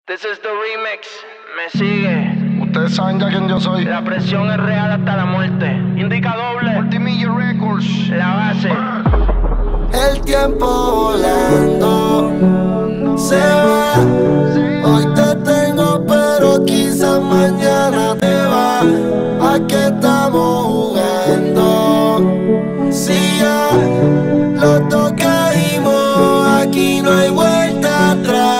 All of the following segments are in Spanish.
This is the remix, me sigue. Ustedes saben ya quién yo soy. La presión es real hasta la muerte. Indica doble. Multimillia Records. La base. El tiempo volando se va. Hoy te tengo pero quizás mañana te va. ¿A qué estamos jugando? Si ya los dos caímos, aquí no hay vuelta atrás.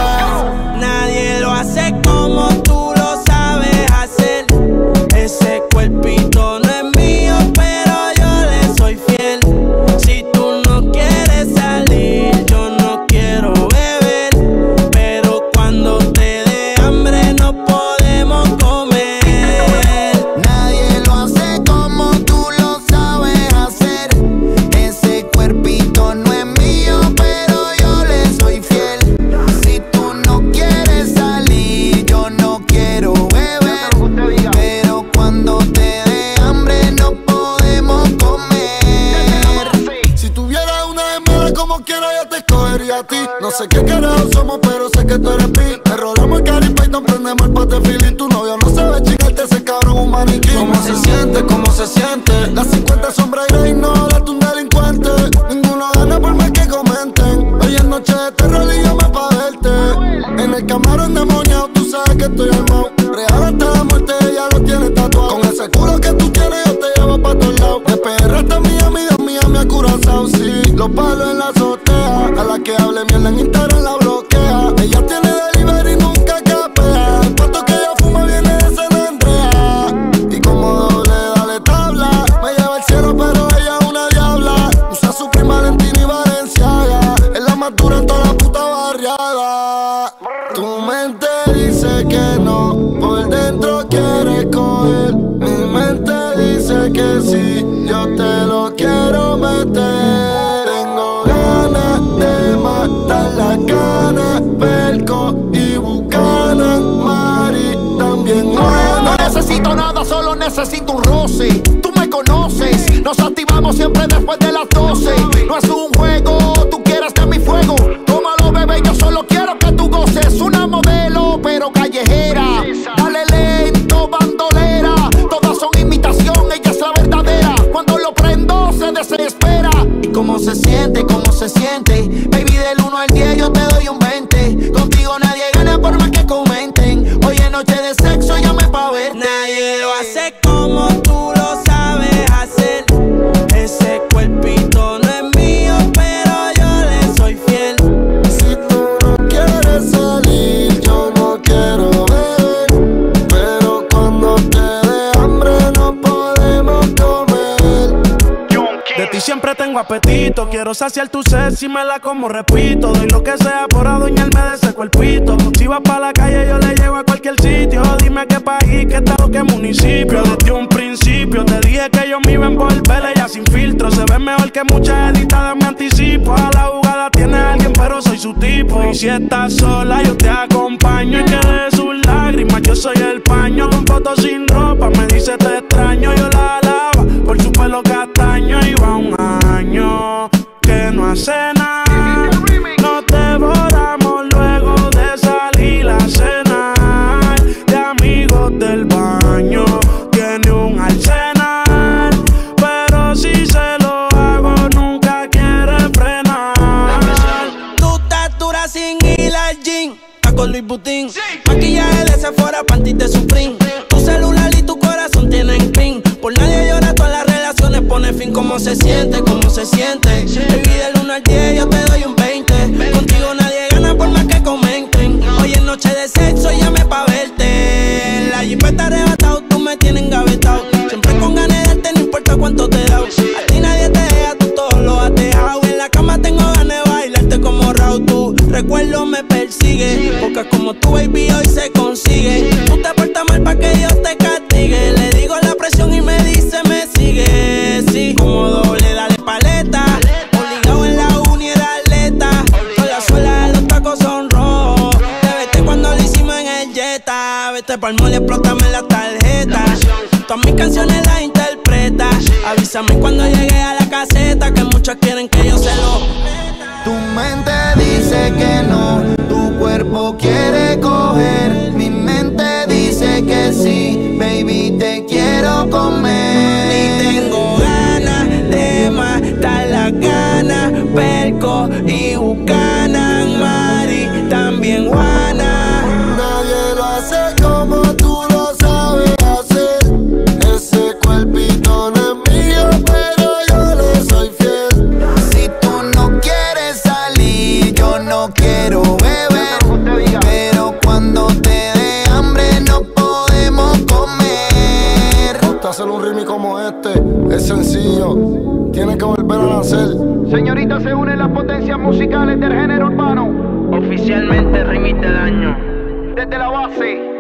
Nadie lo hace como tú lo sabes hacer. Ese cuerpito no es mío, pero yo le soy fiel. Si tú no quieres salir, yo no quiero beber. Pero cuando te dé hambre no podemos comer. Nadie lo hace como tú lo sabes hacer. Ese cuerpito no es mío, pero yo le soy fiel. Si tú no quieres salir, yo no quiero beber. Pero cuando te dé hambre no podemos comer. Si tuviera una gemela como quiera yo te escogería a ti. No sé qué carajo somos pero sé que tú eres pi. Te rodamos el Cari Python, prendemos el pote feeling. Tu novio no sabe chingarte, ese cabrón un maniquí. ¿Cómo se siente? ¿Cómo se siente? Las 50 sombras y rey no, date un delincuente. Ninguno gana por más que comenten. Hoy es noche de terror y yo me pa' verte. En el camarón demoniado tú sabes que estoy armado. Real hasta la muerte ella lo tiene tatuado. Con ese culo que tú tienes yo te llevo pa' todos lados. De PR hasta Miami a Curazao, sí. Los palos en la azotea. A la que hable mierda en Instagram la bloquea. Ella tiene delivery y nunca capea. El pato que ella fuma viene de San Andrea. Y como doble dale tabla. Me lleva al cielo pero ella es una diabla. Usa su prima Valentina y Valenciaga. Es la más dura en toda la puta barriada. Tu mente dice que no, por dentro quiere coger. Mi mente dice que sí, yo te lo quiero meter. Tengo ganas de matar la cana, Perco y Buchanan, Mari también. No necesito nada, solo necesito un roce. Tú me conoces, nos activamos siempre después de las 12. No es un juego, tú quieres de mi fuego. Tómalo, bebé, yo solo quiero que tú goces. Una modelo, pero callejera. Dale lento, bandolera. Todas son imitación, ella es la verdadera. Cuando lo prendo, se desespera. ¿Y cómo se siente? ¿Cómo se siente? Baby, del 1 al 10 yo te doy un 20. Contigo nadie gana por más que comenten. Hoy es noche de sexo, llame pa' verte. Nadie lo hace como tú lo sabes hacer. Ese cuerpito no es mío, pero yo le soy fiel. Si tú no quieres salir, yo no quiero beber. Pero cuando te dé hambre no podemos comer. De ti siempre tengo apetito, quiero saciar tu sed si me la como, repito. Doy lo que sea por adueñarme de ese cuerpito. Si vas pa' la calle yo le llevo a cualquier sitio. Dime qué país, qué estado, qué municipio. Desde un principio te dije que yo me iba a envolver, ella sin filtro. Se ve mejor que muchas editadas, me anticipo. A la jugada tiene alguien pero soy su tipo. Y si estás sola yo te acompaño. Y que de sus lágrimas yo soy el paño. Con fotos sin ropa me dice te extraño. Yo la alaba por su pelo castaño. Y va un año que no hace nada. Nos devoramos luego de salir a cenar. De amigos del baño tiene un arsenal. Pero si se lo hago nunca quiere frenar. Tú estás dura sin ir al gym. Está con Louis Vuitton. Maquillaje de Sephora, panties de Supreme. Tu celular y tu corazón tienen pin. Por nadie llora, todas las relaciones pone fin. ¿Cómo se siente? ¿Cómo se siente? Baby, del 1 al 10 yo te doy un 20. Contigo nadie gana por más que comenten. Hoy es noche de sexo, llame pa' verte. La jipeta arrebatado, tú me tienes engavetado. Siempre con ganas de darte, no importa cuánto te da. A ti nadie te deja, tú todo lo has dejado. En la cama tengo ganas de bailarte como Raúl. Tu recuerdo me persigue, porque como tu baby hoy se consigue. Tú te portas mal pa' que Dios te castigue. Le digo la presión y me dice me sigue. Sí, como doble, dale paleta. Obligado en la uni era atleta. Con la suela de los tacos son rojos. Te vete cuando lo hicimos en el Jetta. Vete pa'l mall y explótame la tarjeta. Todas mis canciones las interpreta. Avísame cuando llegue a la caseta, que muchos quieren que yo se lo. Tu mente dice que no, tu cuerpo quiere correr. Rico y Buchanan, Mari, también Juana. Nadie lo hace como tú lo sabes hacer. Ese cuerpito no es mío, pero yo le soy fiel. Si tú no quieres salir, yo no quiero beber, pero cuando te dé hambre no podemos comer. Ponte a hacer un remix como este, es sencillo, tiene que volver a nacer. Señorita, se unen las potencias musicales del género urbano. Oficialmente remix del año. Desde la base.